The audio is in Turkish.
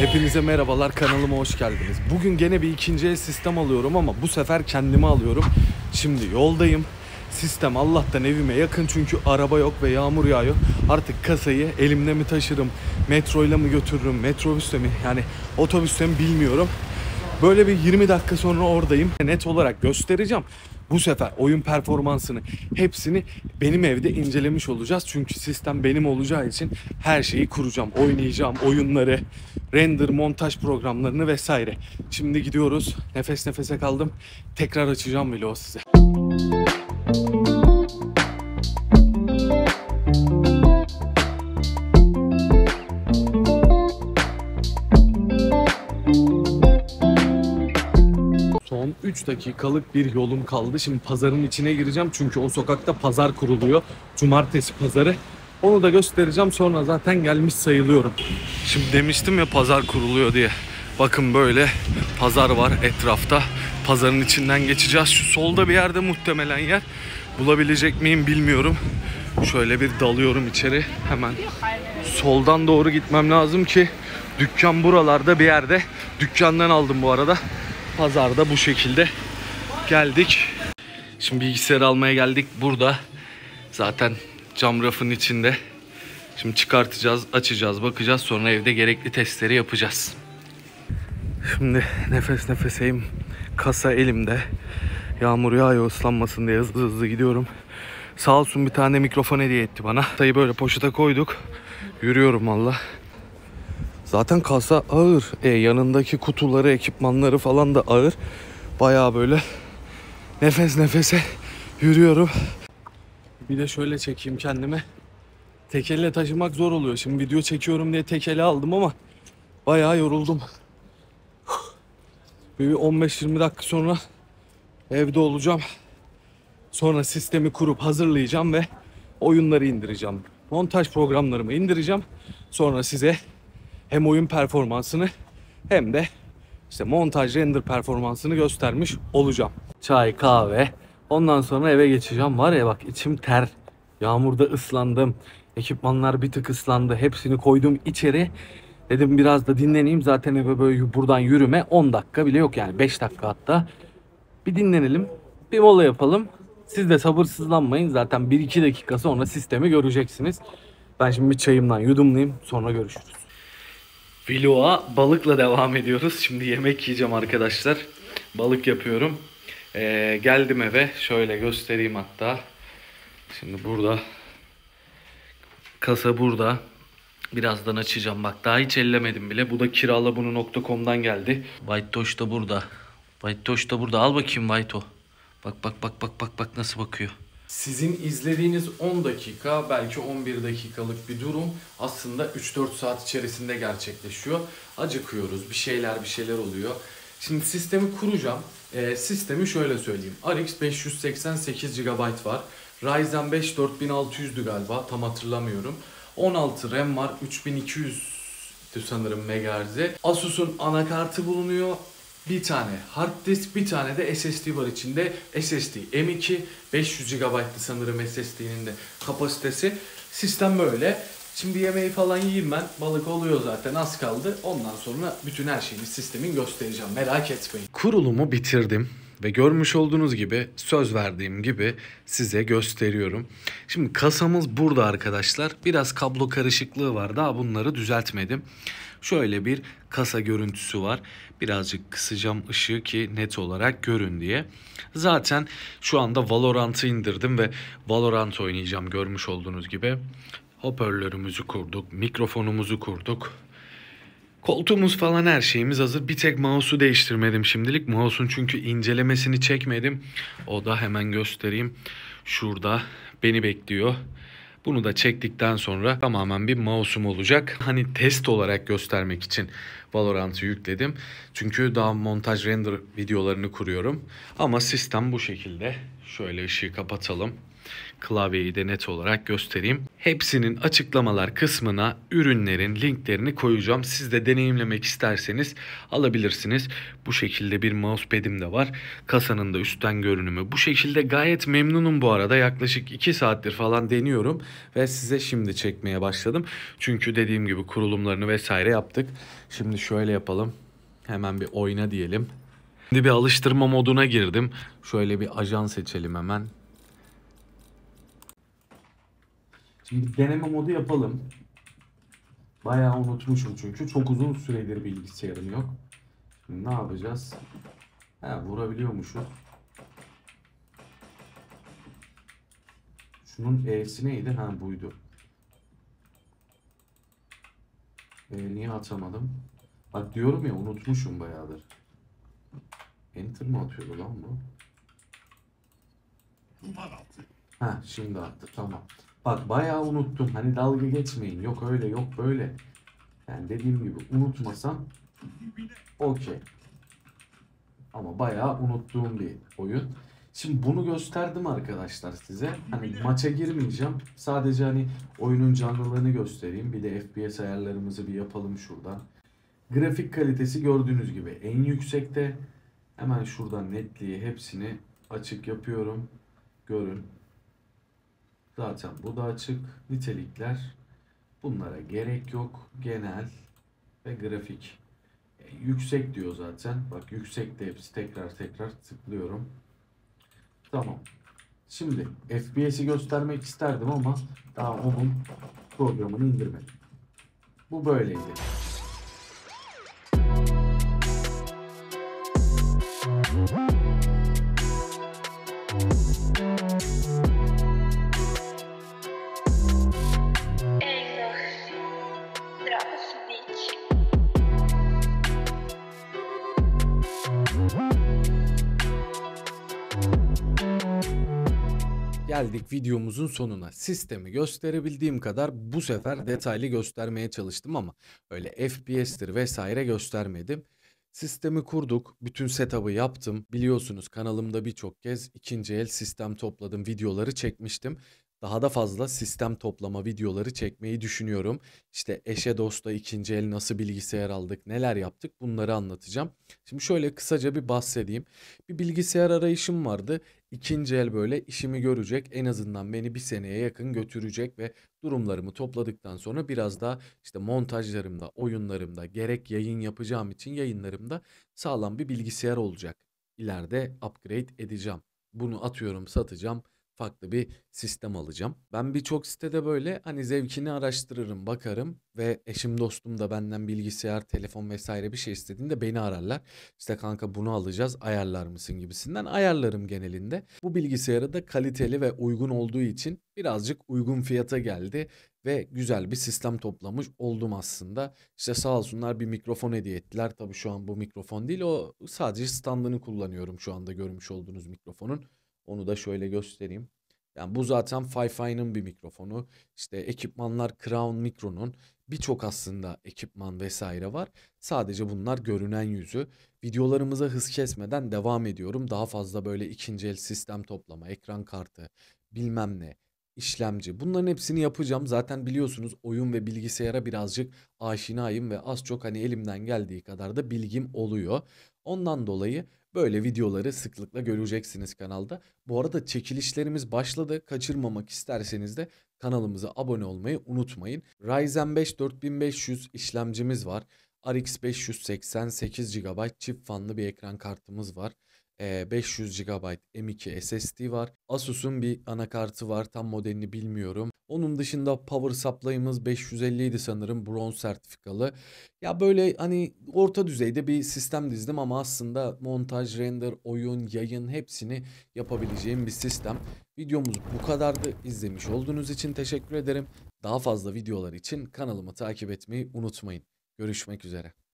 Hepinize merhabalar, kanalıma hoş geldiniz. Bugün gene bir ikinci el sistem alıyorum ama bu sefer kendime alıyorum. Şimdi yoldayım. Sistem Allah'tan evime yakın çünkü araba yok ve yağmur yağıyor. Artık kasayı elimde mi taşırım, metroyla mı götürürüm, metrobüsle mi, yani otobüsle mi bilmiyorum. Böyle bir 20 dakika sonra oradayım. Net olarak göstereceğim. Bu sefer oyun performansını hepsini benim evde incelemiş olacağız. Çünkü sistem benim olacağı için her şeyi kuracağım, oynayacağım, oyunları, render, montaj programlarını vesaire. Şimdi gidiyoruz. Nefes nefese kaldım. Tekrar açacağım vlogu size. Son 3 dakikalık bir yolum kaldı. Şimdi pazarın içine gireceğim. Çünkü o sokakta pazar kuruluyor. Cumartesi pazarı. Onu da göstereceğim. Sonra zaten gelmiş sayılıyorum. Şimdi demiştim ya pazar kuruluyor diye. Bakın böyle pazar var etrafta. Pazarın içinden geçeceğiz. Şu solda bir yerde muhtemelen yer. Bulabilecek miyim bilmiyorum. Şöyle bir dalıyorum içeri. Hemen soldan doğru gitmem lazım ki dükkan buralarda bir yerde. Dükkandan aldım bu arada. Pazarda bu şekilde geldik. Şimdi bilgisayarı almaya geldik. Burada zaten cam rafın içinde. Şimdi çıkartacağız, açacağız, bakacağız. Sonra evde gerekli testleri yapacağız. Şimdi nefes nefeseyim. Kasa elimde. Yağmur yağıyor, ıslanmasın diye hızlı hızlı gidiyorum. Sağ olsun bir tane mikrofon hediye etti bana. Kasayı böyle poşete koyduk. Yürüyorum valla. Zaten kasa ağır. Yanındaki kutuları, ekipmanları falan da ağır. Bayağı böyle nefes nefese yürüyorum. Bir de şöyle çekeyim kendime. Tek elle taşımak zor oluyor. Şimdi video çekiyorum diye tek ele aldım ama bayağı yoruldum. Bir 15-20 dakika sonra evde olacağım. Sonra sistemi kurup hazırlayacağım ve oyunları indireceğim. Montaj programlarımı indireceğim. Sonra size hem oyun performansını hem de işte montaj, render performansını göstermiş olacağım. Çay, kahve. Ondan sonra eve geçeceğim. Var ya bak içim ter. Yağmurda ıslandım. Ekipmanlar bir tık ıslandı. Hepsini koydum içeri. Dedim biraz da dinleneyim. Zaten eve böyle buradan yürüme 10 dakika bile yok yani 5 dakika hatta. Bir dinlenelim. Bir mola yapalım. Siz de sabırsızlanmayın. Zaten 1-2 dakika sonra sistemi göreceksiniz. Ben şimdi bir çayımdan yudumlayayım. Sonra görüşürüz. Vloga balıkla devam ediyoruz. Şimdi yemek yiyeceğim arkadaşlar. Balık yapıyorum. Geldim eve. Şöyle göstereyim hatta. Şimdi burada. Kasa burada. Birazdan açacağım. Bak daha hiç ellemedim bile. Bu da kiralabunu.com'dan geldi. White Tosh da burada. White Tosh da burada. Al bakayım White O. Bak nasıl bakıyor. Sizin izlediğiniz 10 dakika belki 11 dakikalık bir durum aslında 3-4 saat içerisinde gerçekleşiyor. Acıkıyoruz, bir şeyler oluyor. Şimdi sistemi kuracağım. Sistemi şöyle söyleyeyim. RX 588 GB var. Ryzen 5 4600'dü galiba, tam hatırlamıyorum. 16 RAM var, 3200 sanırım MHz. Asus'un anakartı bulunuyor. Bir tane hard disk, bir tane de SSD var içinde. SSD M2, 500 GB'tı sanırım SSD'nin de kapasitesi. Sistem böyle. Şimdi yemeği falan yiyeyim ben. Balık oluyor zaten, az kaldı. Ondan sonra bütün her şeyini sistemin göstereceğim. Merak etmeyin. Kurulumu bitirdim. Ve görmüş olduğunuz gibi, söz verdiğim gibi size gösteriyorum. Şimdi kasamız burada arkadaşlar. Biraz kablo karışıklığı var. Daha bunları düzeltmedim. Şöyle bir kasa görüntüsü var. Birazcık kısacağım ışığı ki net olarak görün diye. Zaten şu anda Valorant'ı indirdim ve Valorant oynayacağım görmüş olduğunuz gibi. Hoparlörümüzü kurduk, mikrofonumuzu kurduk. Koltuğumuz falan her şeyimiz hazır. Bir tek mouse'u değiştirmedim şimdilik. Mouse'un çünkü incelemesini çekmedim. O da hemen göstereyim. Şurada beni bekliyor. Bunu da çektikten sonra tamamen bir mouse'um olacak. Hani test olarak göstermek için Valorant'ı yükledim. Çünkü daha montaj render videolarını kuruyorum. Ama sistem bu şekilde. Şöyle ışığı kapatalım. Klavyeyi de net olarak göstereyim. Hepsinin açıklamalar kısmına ürünlerin linklerini koyacağım. Siz de deneyimlemek isterseniz alabilirsiniz. Bu şekilde bir mousepad'im de var. Kasanın da üstten görünümü bu şekilde. Gayet memnunum bu arada. Yaklaşık 2 saattir falan deniyorum ve size şimdi çekmeye başladım. Çünkü dediğim gibi kurulumlarını vesaire yaptık. Şimdi şöyle yapalım. Hemen bir oyna diyelim. Şimdi bir alıştırma moduna girdim. Şöyle bir ajan seçelim hemen. Şimdi deneme modu yapalım. Bayağı unutmuşum çünkü. Çok uzun süredir bilgisayarım yok. Şimdi ne yapacağız? Vurabiliyormuşuz. Şunun E'si neydi? Buydu. Niye atamadım? Bak diyorum ya, unutmuşum bayağıdır. Enter mı atıyordu lan bu? Şimdi attı, tamam. Bak bayağı unuttum. Hani dalga geçmeyin. Yok öyle, yok böyle. Yani dediğim gibi unutmasam okey. Ama bayağı unuttuğum bir oyun. Şimdi bunu gösterdim arkadaşlar size. Hani maça girmeyeceğim. Sadece hani oyunun canlılığını göstereyim. Bir de FPS ayarlarımızı bir yapalım şuradan. Grafik kalitesi gördüğünüz gibi en yüksekte. Hemen şuradan netliği hepsini açık yapıyorum. Görün. Zaten bu da açık. Nitelikler. Bunlara gerek yok. Genel ve grafik. Yüksek diyor zaten. Bak yüksekte hepsi. Tekrar tıklıyorum. Tamam. Şimdi FPS'i göstermek isterdim ama daha onun programını indirmedim. Bu böyleydi. Geldik videomuzun sonuna. Sistemi gösterebildiğim kadar bu sefer detaylı göstermeye çalıştım ama öyle FPS'tir vesaire göstermedim. Sistemi kurduk, bütün setup'ı yaptım. Biliyorsunuz kanalımda birçok kez ikinci el sistem topladım, videoları çekmiştim. Daha da fazla sistem toplama videoları çekmeyi düşünüyorum. İşte eşe dosta ikinci el nasıl bilgisayar aldık, neler yaptık, bunları anlatacağım. Şimdi şöyle kısaca bir bahsedeyim. Bir bilgisayar arayışım vardı. İkinci el böyle işimi görecek, en azından beni bir seneye yakın götürecek ve durumlarımı topladıktan sonra biraz daha işte montajlarımda, oyunlarımda, gerek yayın yapacağım için yayınlarımda sağlam bir bilgisayar olacak. İleride upgrade edeceğim. Bunu atıyorum, satacağım. Farklı bir sistem alacağım. Ben birçok sitede böyle hani zevkini araştırırım, bakarım ve eşim dostum da benden bilgisayar, telefon vesaire bir şey istediğinde beni ararlar. İşte kanka bunu alacağız, ayarlar mısın gibisinden ayarlarım genelinde. Bu bilgisayarı da kaliteli ve uygun olduğu için birazcık uygun fiyata geldi ve güzel bir sistem toplamış oldum aslında. İşte sağ olsunlar bir mikrofon hediye ettiler. Tabii şu an bu mikrofon değil, o sadece standını kullanıyorum şu anda görmüş olduğunuz mikrofonun. Onu da şöyle göstereyim. Yani bu zaten Fi-Fi'nin bir mikrofonu. İşte ekipmanlar Crown Micro'nun, birçok aslında ekipman vesaire var. Sadece bunlar görünen yüzü. Videolarımıza hız kesmeden devam ediyorum. Daha fazla böyle ikinci el sistem toplama, ekran kartı, bilmem ne, işlemci. Bunların hepsini yapacağım. Zaten biliyorsunuz oyun ve bilgisayara birazcık aşinayım ve az çok hani elimden geldiği kadar da bilgim oluyor. Ondan dolayı böyle videoları sıklıkla göreceksiniz kanalda. Bu arada çekilişlerimiz başladı. Kaçırmamak isterseniz de kanalımıza abone olmayı unutmayın. Ryzen 5 4500 işlemcimiz var. RX 580 8 GB çift fanlı bir ekran kartımız var. 500 GB M.2 SSD var. Asus'un bir anakartı var. Tam modelini bilmiyorum. Onun dışında power supply'ımız 550 idi sanırım. Bronze sertifikalı. Ya böyle hani orta düzeyde bir sistem dizdim ama aslında montaj, render, oyun, yayın hepsini yapabileceğim bir sistem. Videomuz bu kadardı. İzlemiş olduğunuz için teşekkür ederim. Daha fazla videolar için kanalımı takip etmeyi unutmayın. Görüşmek üzere.